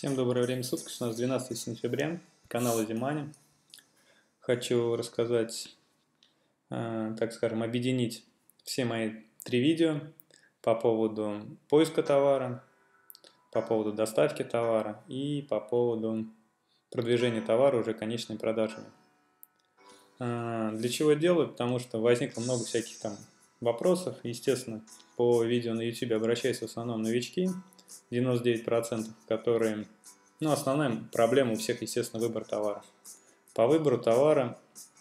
Всем доброе время суток, у нас 12 сентября, канал Изимани. Хочу рассказать, так скажем, объединить все мои три видео по поводу поиска товара, по поводу доставки товара и по поводу продвижения товара уже конечной продажами. Для чего делаю? Потому что возникло много всяких там вопросов. Естественно, по видео на YouTube обращаются в основном новички, 99%, которые... основная проблема у всех, естественно, выбор товара. По выбору товара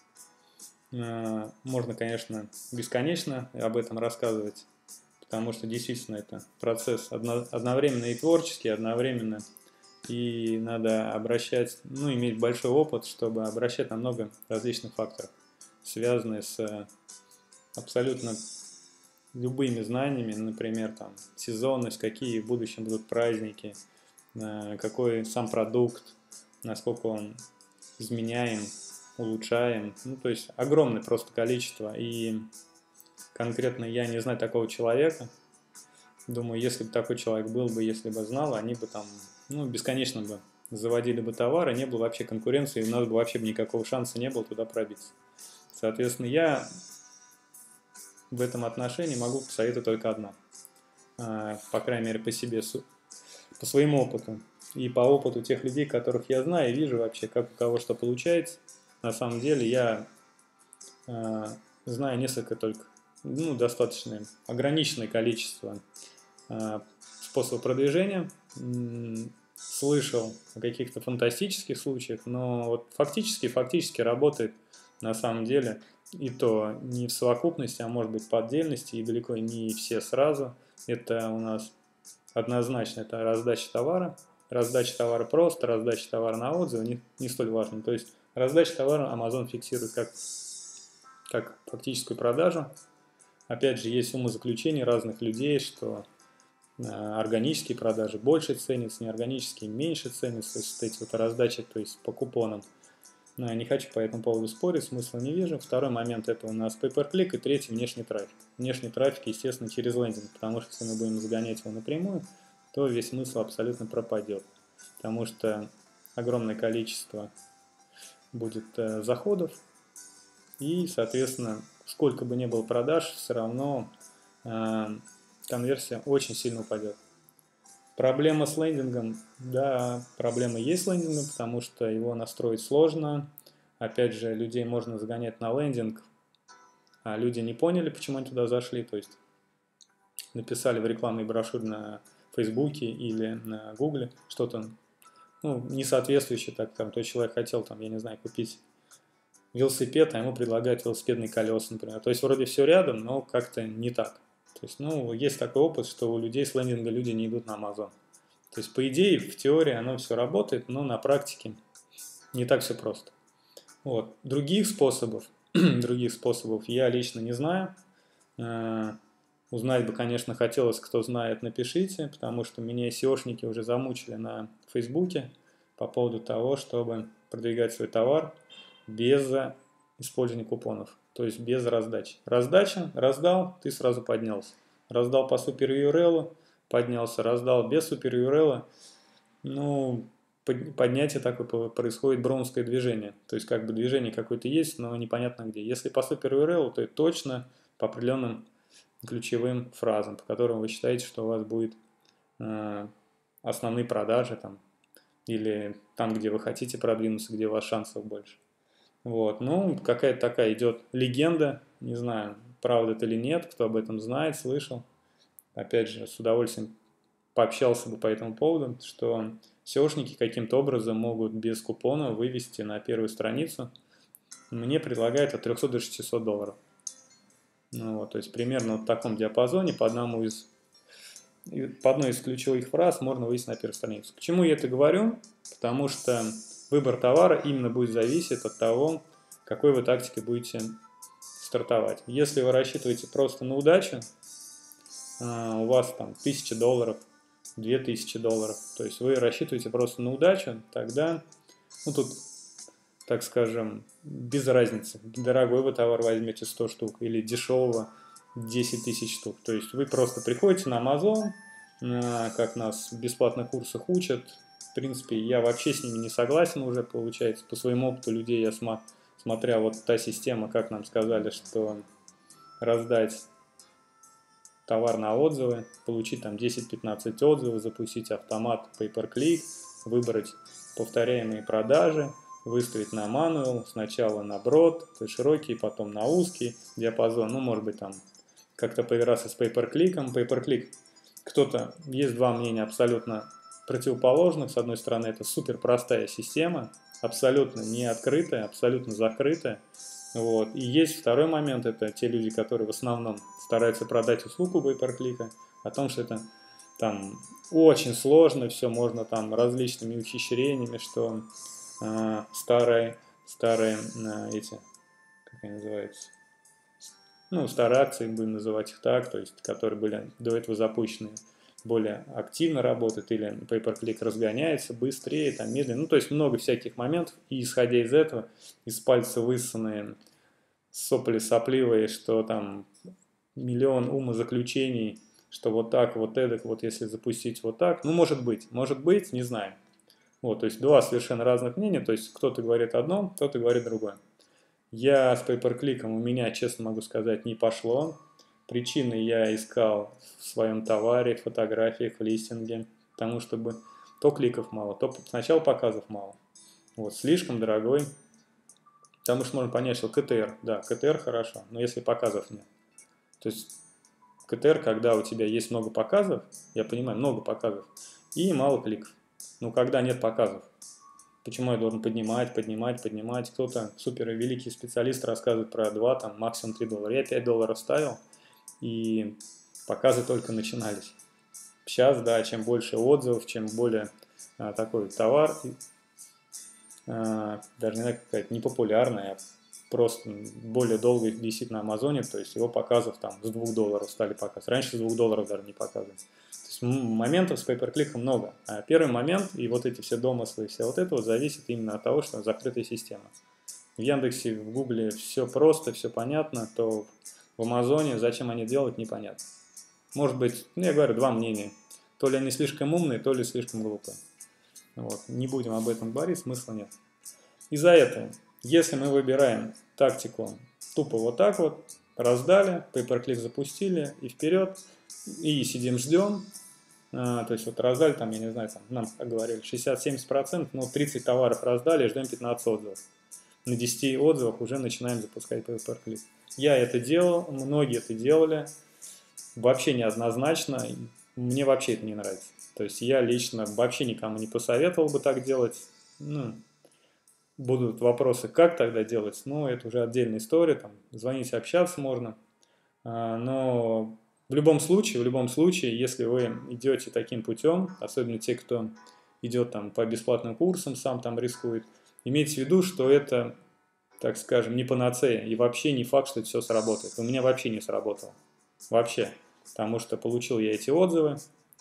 можно, конечно, бесконечно об этом рассказывать, потому что действительно это процесс одновременно и творческий, одновременно и надо обращать, иметь большой опыт, чтобы обращать на много различных факторов, связанных с абсолютно любыми знаниями, например, там, сезонность, какие в будущем будут праздники, какой сам продукт, насколько он изменяем, улучшаем. То есть огромное просто количество. И конкретно я не знаю такого человека. Думаю, если бы такой человек был бы, если бы знал, они бы там, бесконечно бы заводили бы товары, не было вообще конкуренции, и у нас бы вообще никакого шанса не было туда пробиться. Соответственно, я в этом отношении могу посоветовать только одно. По крайней мере, по себе, по своему опыту и по опыту тех людей, которых я знаю и вижу вообще, как у кого что получается. На самом деле я знаю несколько только, достаточно ограниченное количество способов продвижения. Слышал о каких-то фантастических случаях, но вот фактически работает на самом деле и то не в совокупности, а может быть по отдельности, и далеко не все сразу. Это у нас однозначно это раздача товара. Раздача товара просто, раздача товара на отзывы не столь важно. То есть раздача товара Amazon фиксирует как фактическую продажу. Опять же, есть умозаключения разных людей, что органические продажи больше ценятся, неорганические меньше ценятся. То есть вот эти вот раздачи, то есть по купонам. Но я не хочу по этому поводу спорить, смысла не вижу. Второй момент это у нас pay-per-click, и третий внешний трафик. Внешний трафик, естественно, через лендинг, потому что если мы будем загонять его напрямую, то весь смысл абсолютно пропадет. Потому что огромное количество будет заходов, и, соответственно, сколько бы ни было продаж, все равно конверсия очень сильно упадет. Проблема с лендингом, да, проблема есть с лендингом, потому что его настроить сложно. Опять же, людей можно загонять на лендинг, а люди не поняли, почему они туда зашли, то есть написали в рекламной брошюре на Фейсбуке или на Гугле что-то, не соответствующее, так там, тот человек хотел, там, я не знаю, купить велосипед, а ему предлагают велосипедные колеса, например. То есть вроде все рядом, но как-то не так. То есть, есть такой опыт, что у людей с лендинга люди не идут на Amazon. То есть, по идее, в теории оно все работает, но на практике не так все просто. Вот. Других способов я лично не знаю. Узнать бы, конечно, хотелось, кто знает, напишите, потому что меня SEOшники уже замучили на Фейсбуке по поводу того, чтобы продвигать свой товар без использования купонов, то есть без раздачи. Раздача, раздал, ты сразу поднялся. Раздал по супер URL, поднялся, раздал без супер URL, поднятие такое происходит броуновское движение. То есть как бы движение какое-то есть, но непонятно где. Если по супер URL, то это точно по определенным ключевым фразам, по которым вы считаете, что у вас будет основные продажи там, или там, где вы хотите продвинуться, где у вас шансов больше. Вот, какая-то такая идет легенда, не знаю, правда это или нет, кто об этом знает, слышал. Опять же, с удовольствием пообщался бы по этому поводу, что SEOшники каким-то образом могут без купона вывести на первую страницу. Мне предлагают от 300 до 600 долларов. То есть примерно в таком диапазоне по одной из ключевых фраз можно вывести на первую страницу. К чему я это говорю? Потому что выбор товара именно будет зависеть от того, какой вы тактикой будете стартовать. Если вы рассчитываете просто на удачу, у вас там 1000 долларов, 2000 долларов, то есть вы рассчитываете просто на удачу, тогда, тут, так скажем, без разницы, дорогой вы товар возьмете 100 штук или дешевого 10 тысяч штук. То есть вы просто приходите на Amazon, как нас в бесплатных курсах учат, в принципе, я вообще с ними не согласен уже, получается. По своему опыту людей я смотря вот та система, как нам сказали, что раздать товар на отзывы, получить там 10-15 отзывов, запустить автомат Pay-per-click, выбрать повторяемые продажи, выставить на manual, сначала на broad, то есть широкий, потом на узкий диапазон, ну, может быть, там как-то поиграться с Pay-per-click. Pay-per-click, кто-то, есть два мнения абсолютно противоположных. С одной стороны, это супер простая система, абсолютно не открытая, абсолютно закрытая. Вот. И есть второй момент, это те люди, которые в основном стараются продать услугу Pay-per-click, о том, что это там очень сложно, все можно там различными ухищрениями, что старые эти, как они называются, ну, старые акции, будем называть их так, то есть, которые были до этого запущены, более активно работают, или Pay-per-click разгоняется быстрее, там, медленно, ну, то есть, много всяких моментов, и исходя из этого, из пальца высосанные сопли сопливые, что там миллион умозаключений, что вот так, вот эдак, вот если запустить вот так, ну, может быть, не знаю. Вот, то есть, два совершенно разных мнения, то есть, кто-то говорит одно, кто-то говорит другое. Я с Pay-per-click, у меня, честно могу сказать, не пошло. Причины я искал в своем товаре, в фотографиях, в листинге, потому чтобы то кликов мало, то сначала показов мало. Вот, слишком дорогой, потому что можно понять, что КТР, да, КТР хорошо, но если показов нет. То есть КТР, когда у тебя есть много показов, я понимаю, много показов, и мало кликов. Но когда нет показов, почему я должен поднимать? Кто-то супер великий специалист рассказывает про 2, там, максимум $3. Я $5 ставил, и показы только начинались. Сейчас, да, чем больше отзывов, чем более такой товар, даже не знаю, какая-то непопулярная, а просто более долго висит на Амазоне, то есть его показов там с $2 стали показывать. Раньше с $2 даже не показывали. То есть моментов с Pay-per-click много. А первый момент и вот эти все домыслы и все вот это вот зависит именно от того, что закрытая система. В Яндексе, в Гугле все просто, все понятно, то в Амазоне зачем они делают, непонятно. Может быть, ну я говорю, два мнения. То ли они слишком умные, то ли слишком глупые. Вот. Не будем об этом говорить, смысла нет. Из-за этого, если мы выбираем тактику тупо вот так вот, раздали, Pay-per-click запустили и вперед, и сидим ждем, то есть вот раздали там, я не знаю, там, нам, как говорили, 60-70%, но 30 товаров раздали, ждем 15 отзывов. На 10 отзывах уже начинаем запускать Pay-per-click. Я это делал, многие это делали, вообще неоднозначно, мне вообще это не нравится. То есть я лично вообще никому не посоветовал бы так делать. Ну, будут вопросы, как тогда делать, ну, это уже отдельная история, там, звонить, общаться можно. Но в любом случае, если вы идете таким путем, особенно те, кто идет там по бесплатным курсам, сам там рискует, имейте в виду, что это, так скажем, не панацея, и вообще не факт, что это все сработает. У меня вообще не сработало. Вообще. Потому что получил я эти отзывы,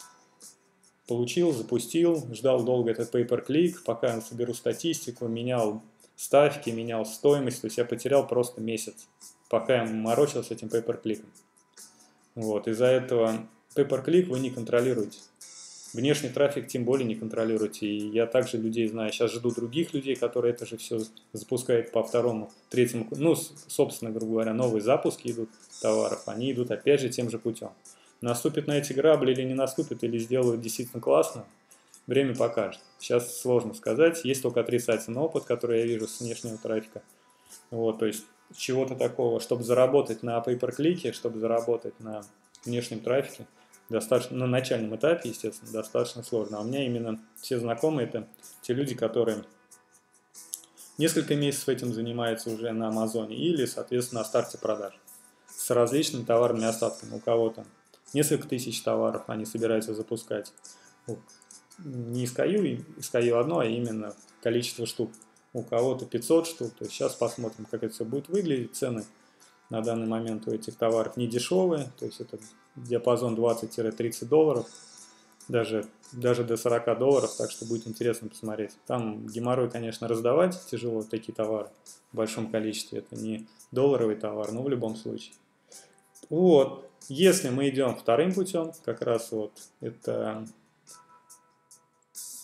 запустил, ждал долго этот Pay-per-click, пока я соберу статистику, менял ставки, менял стоимость, то есть я потерял просто месяц, пока я морочился этим Pay-per-click. Вот, из-за этого Pay-per-click вы не контролируете. Внешний трафик тем более не контролируете. И я также людей знаю, сейчас жду других людей, которые это же все запускают по второму, третьему, ну, собственно, грубо говоря, новые запуски идут товаров, они идут опять же тем же путем. Наступит на эти грабли или не наступит, или сделают действительно классно, время покажет. Сейчас сложно сказать, есть только отрицательный опыт, который я вижу с внешнего трафика. Вот, то есть чего-то такого, чтобы заработать на Pay-per-click, чтобы заработать на внешнем трафике, достаточно, на начальном этапе, естественно, достаточно сложно. А у меня именно все знакомые, это те люди, которые несколько месяцев этим занимаются уже на Амазоне или, соответственно, на старте продаж с различными товарными остатками. У кого-то несколько тысяч товаров они собираются запускать. Не SKU одно, а именно количество штук. У кого-то 500 штук. То есть сейчас посмотрим, как это все будет выглядеть. Цены на данный момент у этих товаров не дешевые. То есть это диапазон $20-30. Даже до $40. Так что будет интересно посмотреть. Там геморрой, конечно, раздавать тяжело такие товары в большом количестве. Это не долларовый товар, но в любом случае. Вот. Если мы идем вторым путем, как раз вот это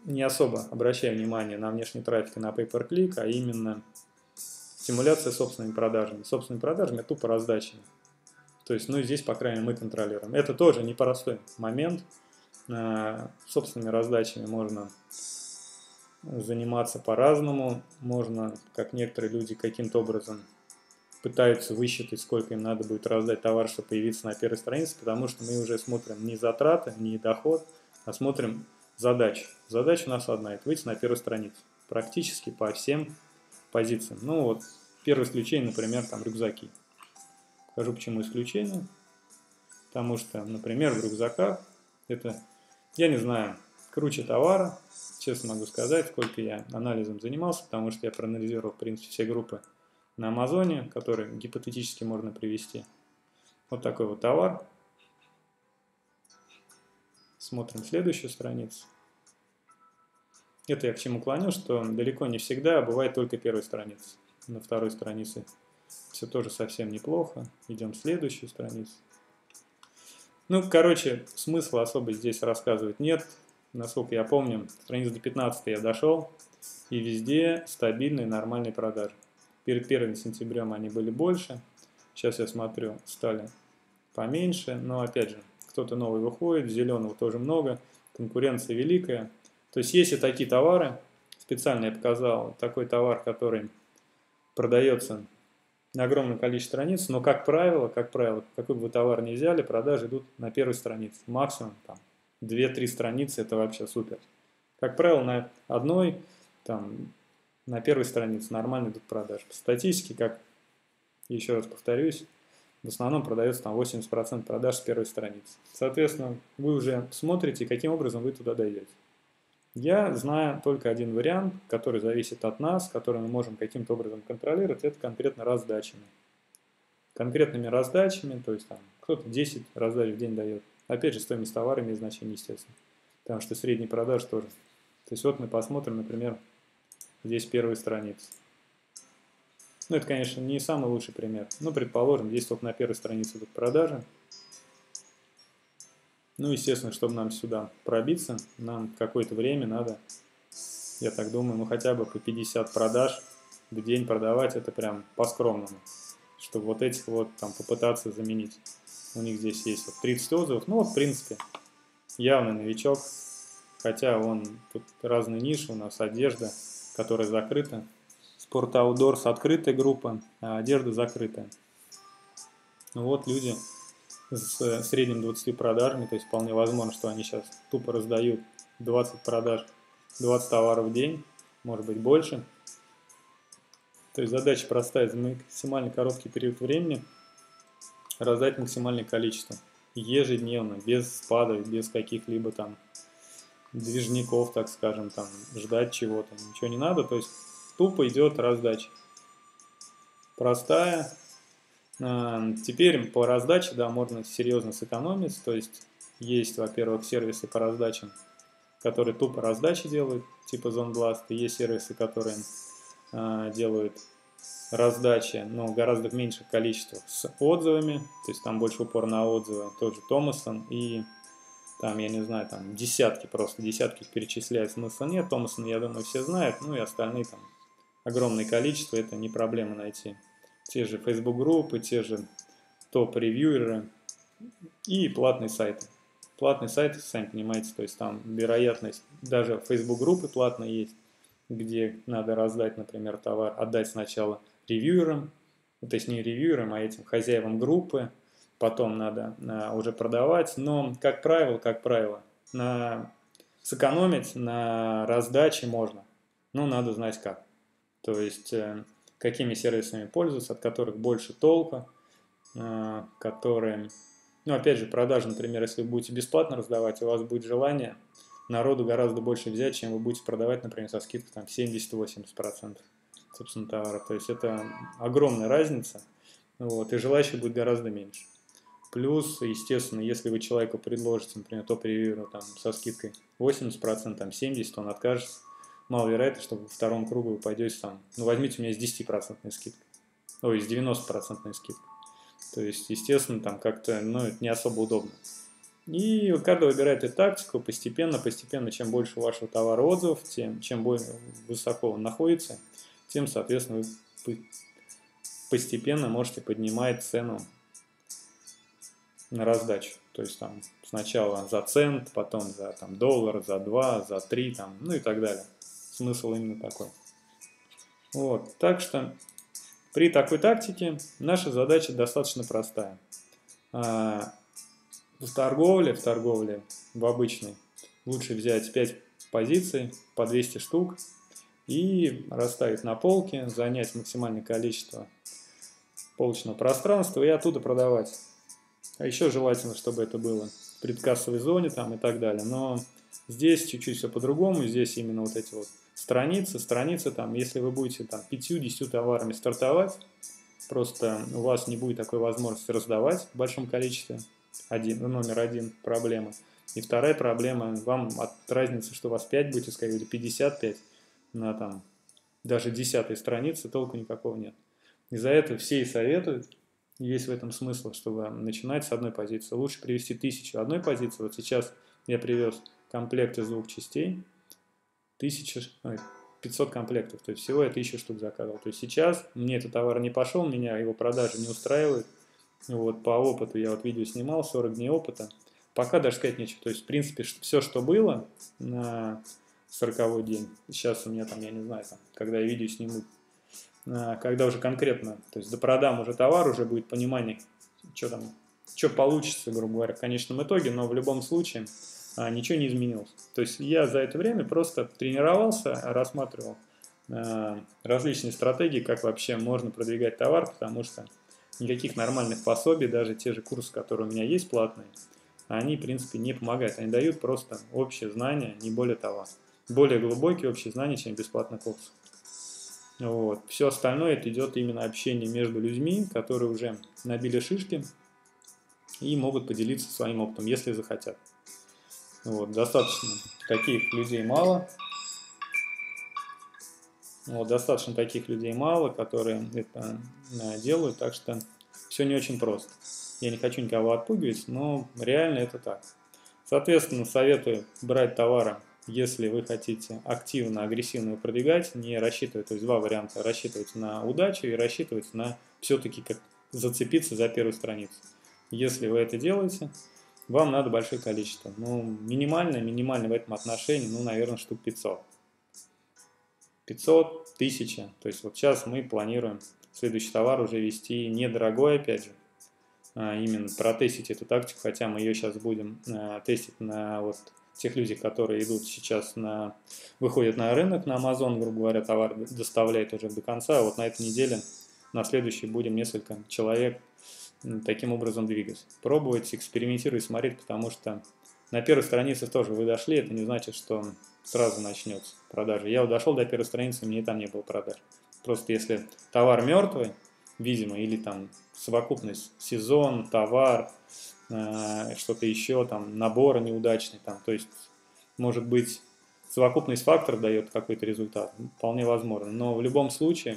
не особо обращаю внимание на внешний трафик и на pay-per-click, а именно стимуляция собственными продажами. Собственными продажами – это тупо раздачами. То есть, ну, здесь, по крайней мере, мы контролируем. Это тоже непростой момент. Собственными раздачами можно заниматься по-разному. Можно, как некоторые люди, каким-то образом пытаются высчитать, сколько им надо будет раздать товар, чтобы появиться на первой странице, потому что мы уже смотрим не затраты, не доход, а смотрим задачу. Задача у нас одна – это выйти на первую страницу. Практически по всем позициям. Ну вот, первое исключение, например, там рюкзаки. Скажу, почему исключение. Потому что, например, в рюкзаках это, я не знаю, круче товара. Честно могу сказать, сколько я анализом занимался, потому что я проанализировал, в принципе, все группы на Амазоне, которые гипотетически можно привести. Вот такой вот товар. Смотрим следующую страницу. Это я к чему клоню, что далеко не всегда, а бывает только первая страница. На второй странице все тоже совсем неплохо. Идем в следующую страницу. Ну, короче, смысла особо здесь рассказывать нет. Насколько я помню, страницу до 15 я дошел, и везде стабильные нормальные продажи. Перед 1 сентябрем они были больше. Сейчас я смотрю, стали поменьше. Но опять же, кто-то новый выходит, зеленого тоже много, конкуренция великая. То есть есть и такие товары, специально я показал, такой товар, который продается на огромное количество страниц, но как правило, какой бы вы товар ни взяли, продажи идут на первой странице. Максимум там 2-3 страницы, это вообще супер. Как правило, на одной, там, на первой странице нормально идут продажи. По статистике, как еще раз повторюсь, в основном продается там 80% продаж с первой страницы. Соответственно, вы уже смотрите, каким образом вы туда дойдете. Я знаю только один вариант, который зависит от нас, который мы можем каким-то образом контролировать, это конкретно раздачами. Конкретными раздачами, то есть там кто-то 10 раздач в день дает. Опять же, стоимость товара имеет значение, естественно, потому что средний продаж тоже. То есть вот мы посмотрим, например, здесь первая страница. Ну, это, конечно, не самый лучший пример. Но, предположим, здесь только на первой странице идут продажи. Ну, естественно, чтобы нам сюда пробиться, нам какое-то время надо, я так думаю, ну хотя бы по 50 продаж в день продавать, это прям по-скромному, чтобы вот этих вот там попытаться заменить. У них здесь есть вот 30 отзывов, ну вот в принципе явный новичок, хотя он тут разные ниши, у нас одежда, которая закрыта, спорт аутдорс открытая группа, а одежда закрытая. Ну вот люди с средним 20 продажами, то есть вполне возможно, что они сейчас тупо раздают 20 продаж, 20 товаров в день, может быть больше. То есть задача простая, за максимально короткий период времени раздать максимальное количество, ежедневно, без спадов, без каких-либо там движников, так скажем, там ждать чего-то, ничего не надо, то есть тупо идет раздача. Простая. Теперь по раздаче, да, можно серьезно сэкономить, то есть есть, во-первых, сервисы по раздачам, которые тупо раздачи делают, типа ZoneBlast, и есть сервисы, которые делают раздачи, но гораздо в меньших количествах с отзывами, то есть там больше упор на отзывы, тот же Томасон, и там, я не знаю, там десятки, просто десятки их перечислять смысла нет, Томасон, я думаю, все знают, ну и остальные там огромное количество, это не проблема найти. Те же Facebook группы, те же топ-ревьюеры и платные сайты. Платные сайты, сами понимаете, то есть там вероятность, даже Facebook группы платные есть, где надо раздать, например, товар, отдать сначала ревьюерам, то есть не ревьюерам, а этим хозяевам группы, потом надо уже продавать, но, как правило, сэкономить на раздаче можно, но надо знать как. То есть, какими сервисами пользоваться, от которых больше толка, которые, ну, опять же, продажи, например, если вы будете бесплатно раздавать, у вас будет желание народу гораздо больше взять, чем вы будете продавать, например, со скидкой там 70-80%, собственно, товара. То есть, это огромная разница, вот, и желающих будет гораздо меньше. Плюс, естественно, если вы человеку предложите, например, топ-ревьюеру там со скидкой 80%, там 70%, он откажется. Маловероятно, что во втором кругу вы пойдете там, ну возьмите у меня с 10% скидкой, ой, с 90% скидкой. То есть, естественно, там как-то, ну, это не особо удобно. И вот каждый выбирает эту тактику постепенно, чем больше у вашего товара отзывов, чем более высоко он находится, тем, соответственно, вы постепенно можете поднимать цену на раздачу. То есть там сначала за цент, потом за там, доллар, за 2, за 3, там, ну и так далее. Смысл именно такой. Вот. Так что при такой тактике наша задача достаточно простая. В торговле в обычной лучше взять 5 позиций по 200 штук и расставить на полке, занять максимальное количество полочного пространства и оттуда продавать. А еще желательно, чтобы это было в предкассовой зоне там и так далее. Но здесь чуть-чуть все по-другому. Здесь именно вот эти вот страницы там, если вы будете там 5-10 товарами стартовать, просто у вас не будет такой возможности раздавать в большом количестве. Номер один проблема. И вторая проблема, вам от разницы, что у вас 5 будет искать, или 55 на там даже 10-й странице, толку никакого нет. Из-за этого все и советуют, есть в этом смысл, чтобы начинать с одной позиции. Лучше привести 1000 одной позиции. Вот сейчас я привез комплект из 2 частей, 500 комплектов, то есть всего я 1000 штук заказывал. То есть сейчас мне этот товар не пошел, меня его продажи не устраивают. Вот по опыту, я вот видео снимал, 40 дней опыта. Пока даже сказать нечего. То есть, в принципе, все, что было на 40-й день, сейчас у меня там, я не знаю, там, когда я видео сниму, когда уже конкретно, то есть допродам уже товар, уже будет понимание, что получится, грубо говоря, в конечном итоге, но в любом случае ничего не изменилось. То есть я за это время просто тренировался, рассматривал различные стратегии, как вообще можно продвигать товар, потому что никаких нормальных пособий, даже те же курсы, которые у меня есть платные, они, в принципе, не помогают. Они дают просто общие знания, не более того. Более глубокие общие знания, чем бесплатный курс. Вот. Все остальное это идет именно общение между людьми, которые уже набили шишки и могут поделиться своим опытом, если захотят. Вот. Достаточно таких людей мало. Достаточно таких людей мало, которые это делают, так что все не очень просто. Я не хочу никого отпугивать, но реально это так. Соответственно, советую брать товары, если вы хотите активно, агрессивно его продвигать, не рассчитывать, то есть два варианта, рассчитывать на удачу и рассчитывать на все-таки как зацепиться за первую страницу. Если вы это делаете, вам надо большое количество. Минимально в этом отношении, наверное, штук 500. 500, 1000. То есть вот сейчас мы планируем следующий товар уже вести недорогой, опять же. Именно протестить эту тактику, хотя мы ее сейчас будем тестить на вот тех людях, которые идут сейчас выходят на рынок, на Amazon, грубо говоря, товар доставляет уже до конца. Вот на этой неделе, на следующей будем несколько человек таким образом двигать. Пробовать, экспериментировать, смотреть, потому что на первой странице тоже вы дошли, это не значит, что сразу начнется продажа. Я вот дошел до первой страницы, мне там не было продаж. Просто если товар мертвый, видимо, или там совокупность сезон, товар, что-то еще, там набор неудачный, там, то есть может быть совокупность факторов дает какой-то результат, вполне возможно, но в любом случае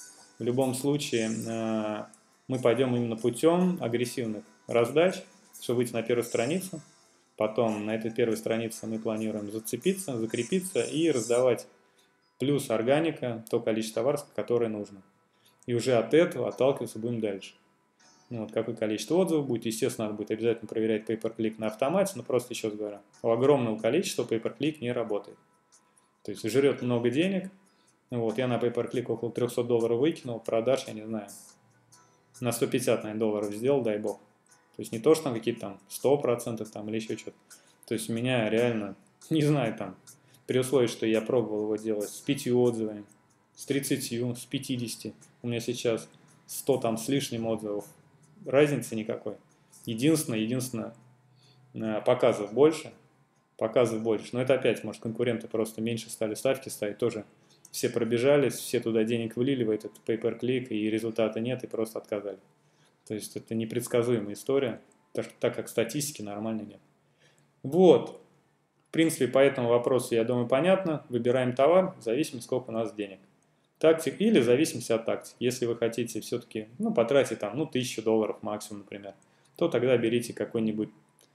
мы пойдем именно путем агрессивных раздач, чтобы выйти на первую страницу, потом на этой первой странице мы планируем зацепиться, закрепиться и раздавать плюс органика, то количество товаров, которое нужно. И уже от этого отталкиваться будем дальше. Какое количество отзывов будет. Естественно, надо будет обязательно проверять pay-per-click на автомате, но просто еще раз говорю, у огромного количества pay-per-click не работает. То есть жрет много денег. Я на pay-per-click около $300 выкинул, продаж, я не знаю, на 150, наверное, долларов сделал, дай бог. То есть не то, что там какие-то там 100% там, или еще что-то. То есть у меня реально, не знаю, там, при условии, что я пробовал его делать с 5 отзывами, с 30, с 50, у меня сейчас 100 там с лишним отзывов, разницы никакой. Единственное, показов больше, но это опять, может, конкуренты просто меньше стали ставки ставить, тоже все пробежались, все туда денег влили в этот pay-per-click, и результата нет, и просто отказали. То есть это непредсказуемая история, так как статистики нормальной нет. Вот. В принципе, по этому вопросу, я думаю, понятно. Выбираем товар в зависимости, сколько у нас денег. Тактик или в зависимости от тактики. Если вы хотите все-таки потратить там, $1000 максимум, например, то тогда берите какой-нибудь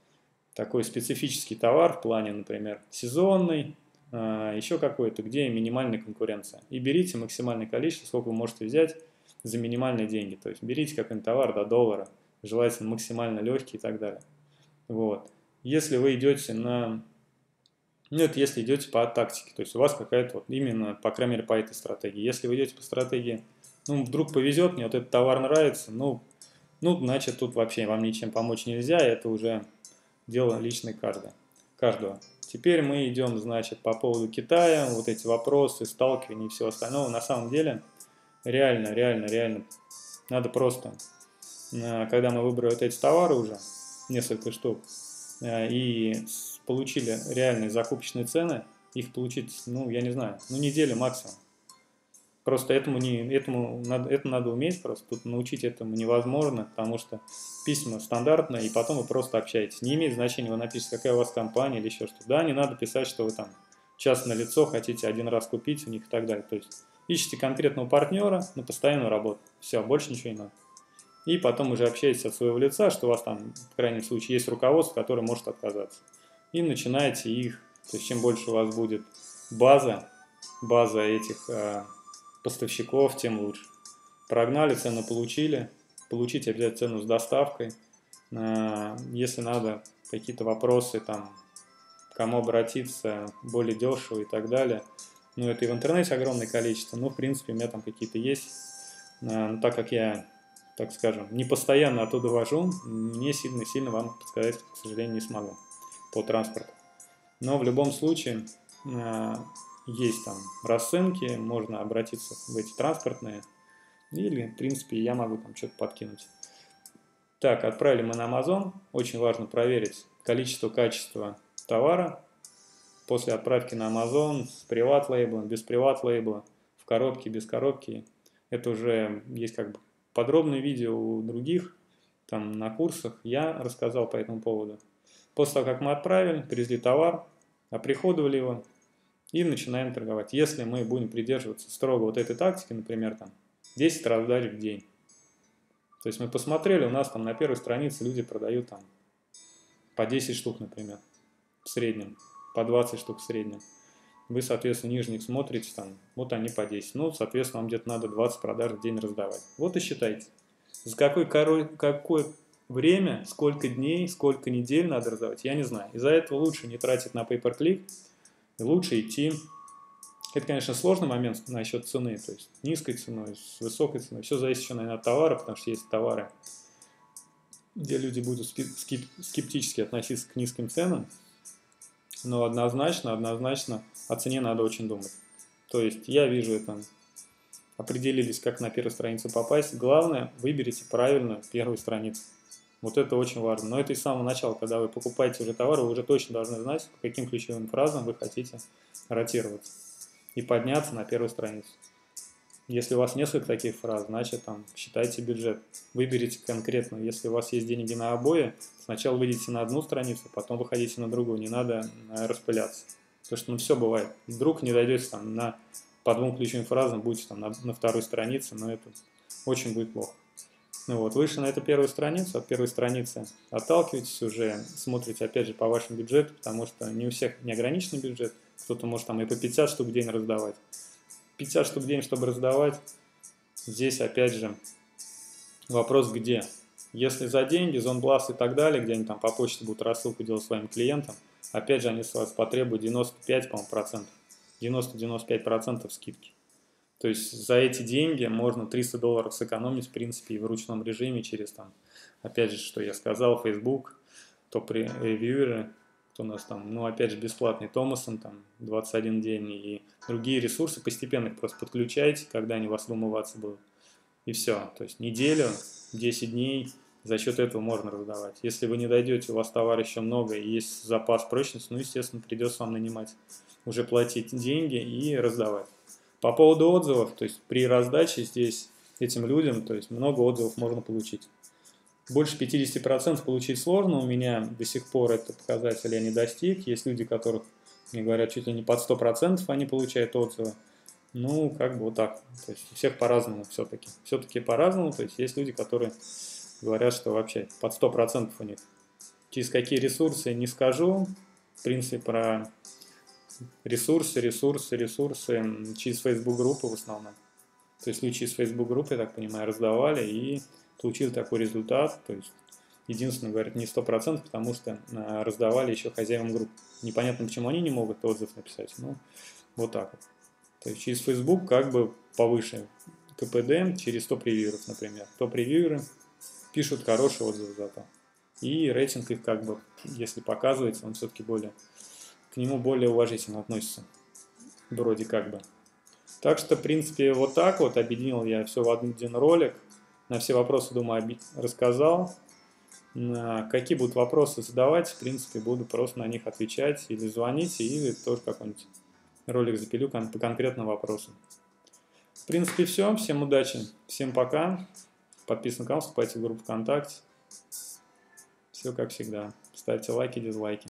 такой специфический товар в плане, например, сезонный, еще какой-то, где минимальная конкуренция. И берите максимальное количество, сколько вы можете взять за минимальные деньги. То есть берите какой-нибудь товар до доллара, желательно максимально легкий и так далее. Вот. Если вы идете на... Ну, это если идете по тактике, то есть у вас какая-то вот именно, по крайней мере, по этой стратегии. Если вы идете по стратегии, ну, вдруг повезет, мне вот этот товар нравится, ну, значит, тут вообще вам ничем помочь нельзя, это уже дело личной каждого. Теперь мы идем, значит, по поводу Китая, вот эти вопросы, сталкивания и всего остального. На самом деле, реально, надо просто, когда мы выбрали вот эти товары уже, несколько штук, и получили реальные закупочные цены, их получить, ну, я не знаю, ну, неделю максимум. Просто это надо уметь, просто тут научить этому невозможно, потому что письма стандартные, и потом вы просто общаетесь. Не имеет значения, вы напишите, какая у вас компания или еще что-то. Да, не надо писать, что вы там частное лицо хотите один раз купить у них и так далее. То есть ищите конкретного партнера на постоянную работу. Все, больше ничего не надо. И потом уже общаетесь от своего лица, что у вас там, в крайнем случае, есть руководство, которое может отказаться. И начинаете их, то есть чем больше у вас будет база этих поставщиков, тем лучше. Прогнали, цену получили, получите обязательно цену с доставкой. Если надо какие-то вопросы, там, к кому обратиться, более дешево и так далее. Ну, это и в интернете огромное количество, но, в принципе, у меня там какие-то есть. Но так как я, так скажем, не постоянно оттуда вожу, мне сильно вам подсказать, к сожалению, не смогу по транспорту. Но в любом случае есть там расценки, можно обратиться в эти транспортные, или, в принципе, я могу там что-то подкинуть. Так, отправили мы на Amazon. Очень важно проверить количество, качество товара. После отправки на Amazon с приват-лейблом, без приват-лейбла, в коробке, без коробки. Это уже есть как бы подробные видео у других, там на курсах я рассказал по этому поводу. После того, как мы отправили, привезли товар, оприходовали его и начинаем торговать. Если мы будем придерживаться строго вот этой тактики, например, там 10 раздач в день. То есть мы посмотрели, у нас там на первой странице люди продают там по 10 штук, например, в среднем, по 20 штук в среднем. Вы, соответственно, нижних смотрите, там, вот они по 10. Ну, соответственно, вам где-то надо 20 продаж в день раздавать. Вот и считайте. За какое время, сколько дней, сколько недель надо раздавать, я не знаю. Из-за этого лучше не тратить на pay-per-click, лучше идти. Это, конечно, сложный момент насчет цены, то есть низкой ценой, с высокой ценой. Все зависит еще, наверное, от товара, потому что есть товары, где люди будут скептически относиться к низким ценам. Но однозначно о цене надо очень думать. То есть я вижу это, определились, как на первую страницу попасть. Главное, выберите правильную первую страницу. Вот это очень важно. Но это и с самого начала, когда вы покупаете уже товар, вы уже точно должны знать, по каким ключевым фразам вы хотите ротироваться и подняться на первую страницу. Если у вас несколько таких фраз, значит, там, считайте бюджет. Выберите конкретно. Если у вас есть деньги на обои, сначала выйдите на одну страницу, потом выходите на другую. Не надо распыляться. Потому что, ну, все бывает. Вдруг не дойдете там по двум ключевым фразам, будете там на второй странице, но это очень будет плохо. Ну вот, вышли на эту первую страницу, от первой страницы отталкиваетесь уже, смотрите опять же по вашему бюджету, потому что не у всех неограниченный бюджет, кто-то может там и по 50 штук в день раздавать. 50 штук в день, чтобы раздавать, здесь опять же вопрос где. Если за деньги, зонбласт и так далее, где они там по почте будут рассылку делать своим клиентам, опять же они с вас потребуют 95, по-моему, процентов, 90-95% скидки. То есть за эти деньги можно $300 сэкономить, в принципе, и в ручном режиме через там, опять же, что я сказал, Facebook, топ-ревьюеры, кто у нас там, ну, опять же, бесплатный Томасон, там, 21 день, и другие ресурсы, постепенно их просто подключайте, когда они у вас вымываться будут. И все. То есть неделю, 10 дней, за счет этого можно раздавать. Если вы не дойдете, у вас товар еще много, и есть запас прочности, ну, естественно, придется вам нанимать, уже платить деньги и раздавать. По поводу отзывов, то есть при раздаче здесь этим людям, то есть много отзывов можно получить. Больше 50% получить сложно, у меня до сих пор этот показатель я не достиг. Есть люди, которых, мне говорят, чуть ли не под 100% они получают отзывы. Ну, как бы вот так. То есть у всех по-разному все-таки. Все-таки по-разному, то есть есть люди, которые говорят, что вообще под 100% у них Через какие ресурсы не скажу. В принципе, про ресурсы через Facebook группы в основном. То есть люди через Facebook группы, я так понимаю, раздавали и получили такой результат. То есть, единственное, говорят, не 100%, потому что раздавали еще хозяевам групп. Непонятно, почему они не могут отзыв написать. Ну, вот так вот. То есть через Facebook как бы повыше КПД через топ-ревьюеров, например. Топ-ревьюеры пишут хорошие отзывы зато. И рейтинг их как бы, если показывается, он все-таки к нему более уважительно относится. Вроде как бы. Так что, в принципе, вот так вот объединил я все в один ролик. На все вопросы, думаю, рассказал. Какие будут вопросы задавать, в принципе, буду просто на них отвечать или звонить, или тоже какой-нибудь ролик запилю по конкретным вопросам. В принципе, все. Всем удачи, всем пока. Подписывайтесь на канал, вступайте в группу ВКонтакте. Все как всегда. Ставьте лайки, дизлайки.